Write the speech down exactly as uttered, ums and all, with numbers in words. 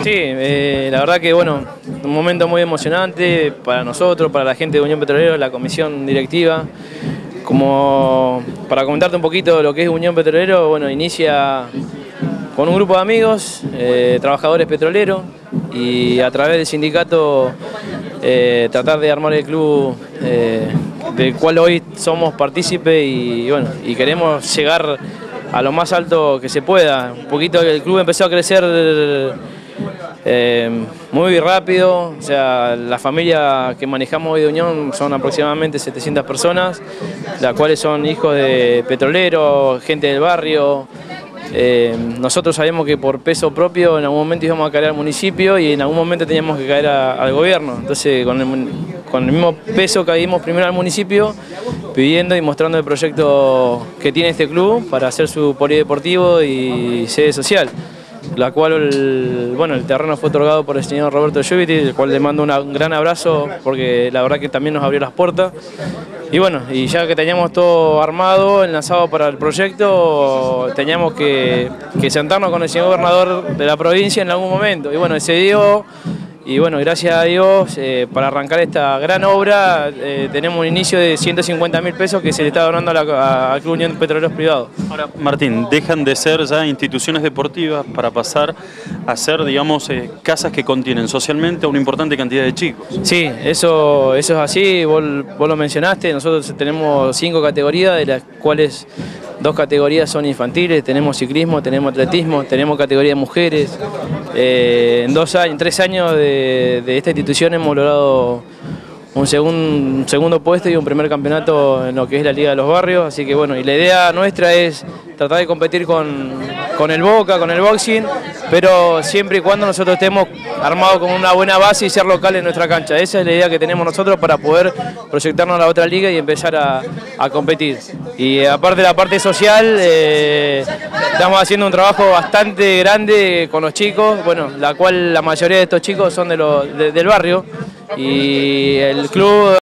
Sí, eh, la verdad que bueno, un momento muy emocionante para nosotros, para la gente de Unión Petrolero, la comisión directiva. Como para comentarte un poquito lo que es Unión Petrolero, bueno, inicia con un grupo de amigos, eh, trabajadores petroleros, y a través del sindicato eh, tratar de armar el club eh, del cual hoy somos partícipes y, bueno, y queremos llegar a lo más alto que se pueda. Un poquito el club empezó a crecer eh, muy rápido, o sea, la familia que manejamos hoy de Unión son aproximadamente setecientas personas, las cuales son hijos de petroleros, gente del barrio. Eh, nosotros sabemos que por peso propio en algún momento íbamos a caer al municipio y en algún momento teníamos que caer a, al gobierno. Entonces con el, con el mismo peso caímos primero al municipio pidiendo y mostrando el proyecto que tiene este club para hacer su polideportivo y sede social, la cual el, bueno, el terreno fue otorgado por el señor Roberto Gioviti, el cual le mando una, un gran abrazo porque la verdad que también nos abrió las puertas. Y bueno, y ya que teníamos todo armado, enlazado para el proyecto, teníamos que, que sentarnos con el señor gobernador de la provincia en algún momento. Y bueno, se dio, y bueno, gracias a Dios, eh, para arrancar esta gran obra, eh, tenemos un inicio de ciento cincuenta mil pesos que se le está donando al Club Unión Petroleros Privados. Ahora, Martín, dejan de ser ya instituciones deportivas para pasar a ser, digamos, eh, casas que contienen socialmente a una importante cantidad de chicos. Sí, eso, eso es así, vos, vos lo mencionaste, nosotros tenemos cinco categorías, de las cuales dos categorías son infantiles, tenemos ciclismo, tenemos atletismo, tenemos categoría de mujeres. Eh, en dos años, en tres años de, de esta institución hemos logrado un, segun, un segundo puesto y un primer campeonato en lo que es la Liga de los Barrios, así que bueno, y la idea nuestra es tratar de competir con, con el Boca, con el boxing, pero siempre y cuando nosotros estemos armados con una buena base y ser locales en nuestra cancha. Esa es la idea que tenemos nosotros para poder proyectarnos a la otra liga y empezar a, a competir. Y aparte de la parte social, eh, estamos haciendo un trabajo bastante grande con los chicos, bueno, la cual la mayoría de estos chicos son de lo, de, del barrio, y el club